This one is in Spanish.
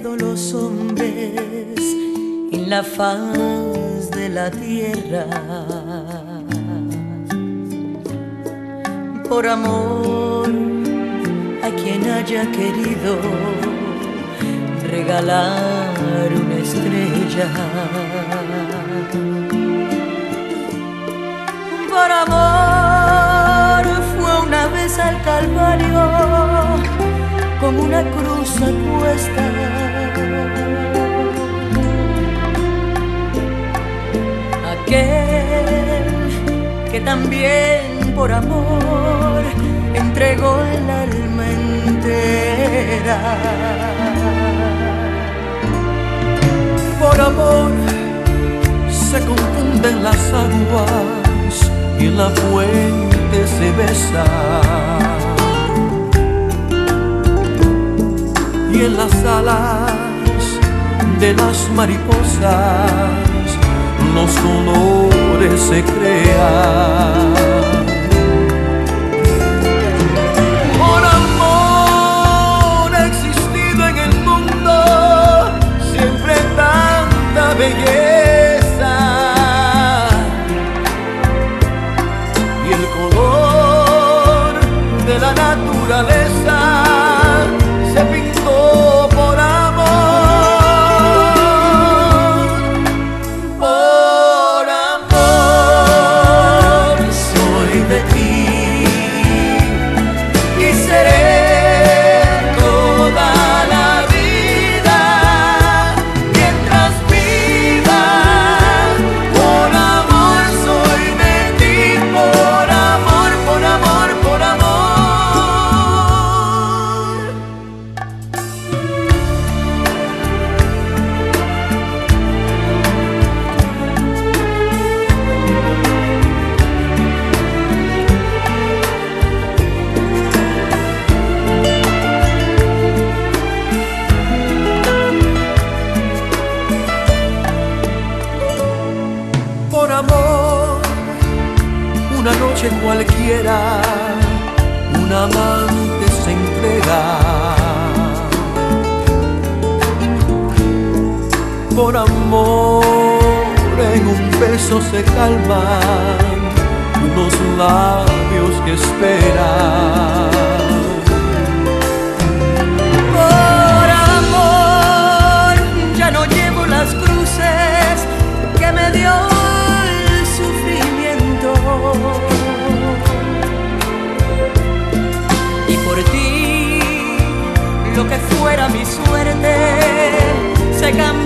todos los hombres en la faz de la tierra. Por amor a quien haya querido regalar una estrella. Por amor fue una vez al Calvario como una cruz a cuesta. Aquel que también por amor entregó el alma entera. Por amor se confunden las aguas y en la fuente se besan, y en las alas de las mariposas los colores se crean. Por amor ha existido en el mundo siempre tanta belleza, y el color de la naturaleza se pintó por amor. Por amor soy de ti y seré toda la vida mientras viva. Por amor soy de ti, por amor, por amor, por amor. Por amor, una noche cualquiera, un amante se entrega. Por amor, en un beso se calman unos labios que esperan. Por amor ya no llevo las cruces que me dio el sufrimiento, y por ti lo que fuera mi suerte se cambió